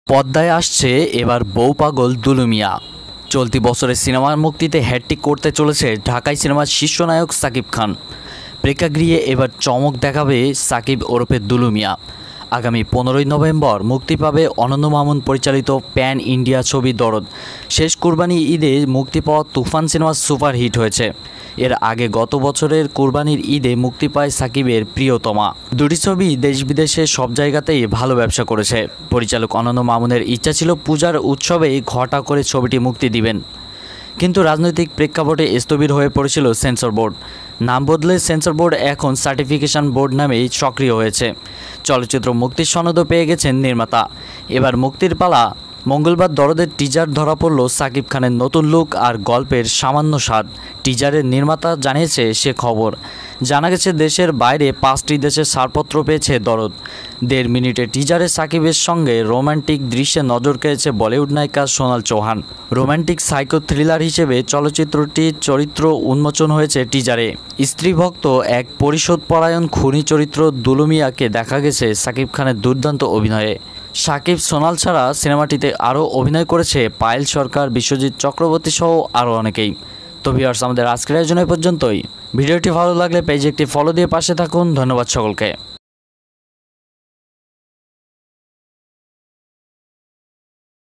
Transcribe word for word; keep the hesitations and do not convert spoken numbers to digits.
পদ্মায় আসছে এবার বউ পাগল দুলু মিয়া। চলতি বছরের সিনেমার মুক্তিতে হ্যাট্রিক করতে চলেছে ঢাকাই সিনেমার শীর্ষ নায়ক শাকিব খান। প্রেক্ষাগৃহে এবার চমক দেখাবে শাকিব ওরফে দুলু মিয়া। আগামী পনেরোই নভেম্বর মুক্তি পাবে অনন্য মামুন পরিচালিত প্যান ইন্ডিয়া ছবি দরদ। শেষ কুরবানি ঈদে মুক্তি পাওয়া তুফান সিনেমা সুপারহিট হয়েছে। এর আগে গত বছরের কুরবানির ঈদে মুক্তি পায় শাকিবের প্রিয়তমা। দুটি ছবি দেশ বিদেশে সব জায়গাতেই ভালো ব্যবসা করেছে। পরিচালক অনন্য মামুনের ইচ্ছা ছিল পূজার উৎসবেই ঘটা করে ছবিটি মুক্তি দিবেন, কিন্তু রাজনৈতিক প্রেক্ষাপটে স্থবির হয়ে পড়েছিল সেন্সর বোর্ড। নাম বদলে সেন্সর বোর্ড এখন সার্টিফিকেশন বোর্ড নামেই সক্রিয় হয়েছে। চলচ্চিত্র মুক্তির সনদও পেয়ে গেছেন নির্মাতা। এবার মুক্তির পালা। মঙ্গলবার দরদের টিজার ধরা পড়ল শাকিব খানের নতুন লুক আর গল্পের সামান্য স্বাদ। টিজারের নির্মাতা জানিয়েছে সে খবর। জানা গেছে দেশের বাইরে পাঁচটি দেশে ছাড়পত্র পেয়েছে দরদ। দেড় মিনিটের টিজারে শাকিবের সঙ্গে রোমান্টিক দৃশ্যে নজর কেড়েছে বলিউড নায়িকা Sonal Chauhan. Romantic psycho thriller হিসেবে চলচ্চিত্রটির চরিত্র উন্মোচন হয়েছে টিজারে। স্ত্রীভক্ত এক পরিশোধপরায়ণ খুনি চরিত্র দুলু মিয়াকে দেখা গেছে শাকিব খানের দুর্দান্ত অভিনয়ে। শাকিব, সোনাল ছাড়া সিনেমাটিতে আরও অভিনয় করেছে পায়েল সরকার, বিশ্বজিৎ চক্রবর্তী সহ আরও অনেকেই। তো ভিউয়ার্স, আমাদের আজকের আয়োজন এই পর্যন্তই। ভিডিওটি ভালো লাগলে পেজে একটি ফলো দিয়ে পাশে থাকুন। ধন্যবাদ সকলকে।